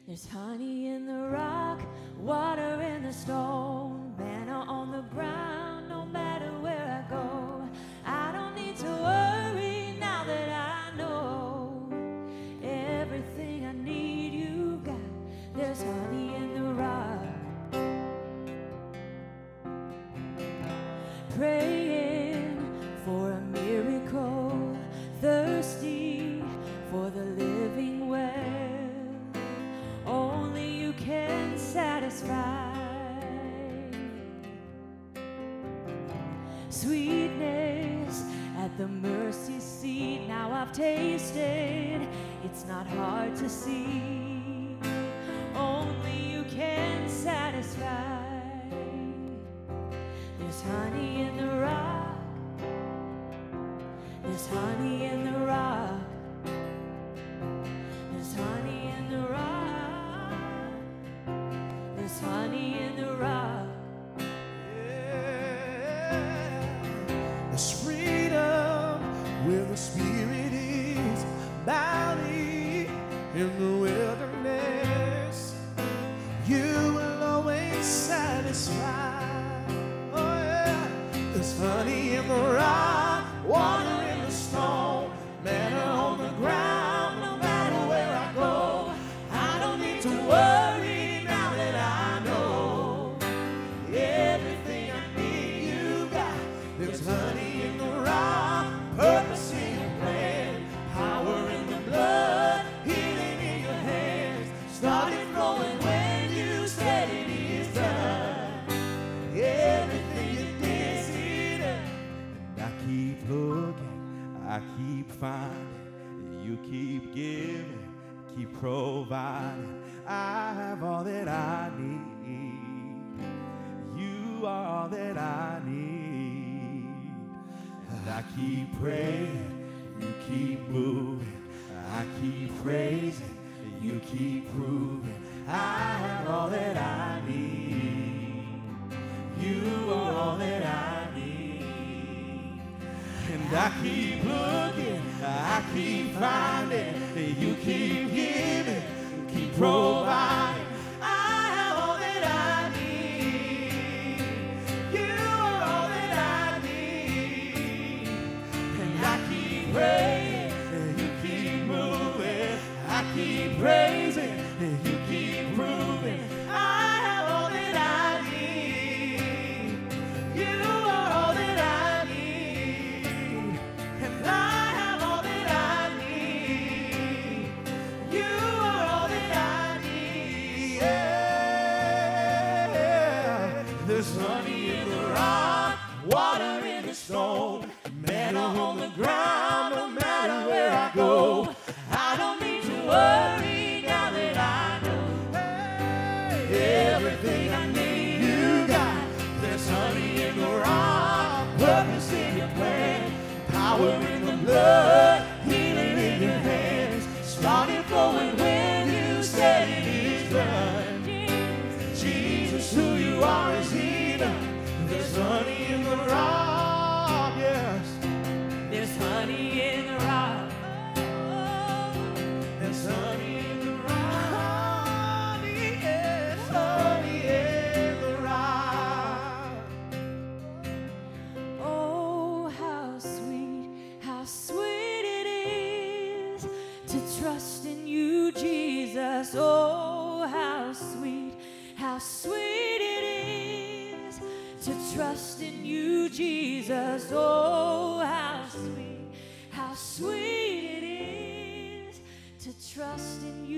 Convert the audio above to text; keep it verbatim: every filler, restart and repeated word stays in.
There's honey in the rock, water in the stone, manna on the ground, no matter where I go. I don't need to worry now that I know everything I need you got. There's honey in the rock. Praying for a miracle, thirsty for the living well. Only you can satisfy. Sweetness at the mercy seat. Now I've tasted, it's not hard to see. Only you can satisfy. There's honey in the rock. There's honey in the rock. There's honey in the rock. There's honey in the rock. Yeah. There's freedom where the Spirit is, bounty in the wilderness. You will always satisfy. There's honey in the rock, water in the stone, manna on the ground, no matter where I go. I don't need to worry now that I know everything I need you got. There's honey in the rock, purpose in your plan, power in the blood, healing in your hands. Started flowing when you said it is done. Everything you did. I keep looking, I keep finding, you keep giving, keep providing. I have all that I need. You are all that I need. And I keep praying, you keep moving. I keep praising, you keep proving. I have all that I need. You are all that I need. And I keep looking, I keep finding, you keep giving, keep providing. I have all that I need. You are all that I need. And I keep praying, you keep moving. I keep praising, you keep proving. I have all that I need. You are all that I need. And I have all that I need. You are all that I need. Yeah. There's honey in the rock, water in the stone, manna on the ground, no matter where I go. I don't need to worry now that I know everything I need you got. There's honey in the rock, purpose in your plan, power in the blood, healing in your hands. Started flowing when you said it is done. Jesus, who you are is enough. There's honey in the rock, yes. There's honey in the rock. There's honey in the rock. Honey, yes, honey in the rock. Oh, how sweet, how sweet it is to trust in you, Jesus. Oh, how sweet, how sweet it is to trust in you, Jesus. Oh, how sweet, how sweet it is to trust in you.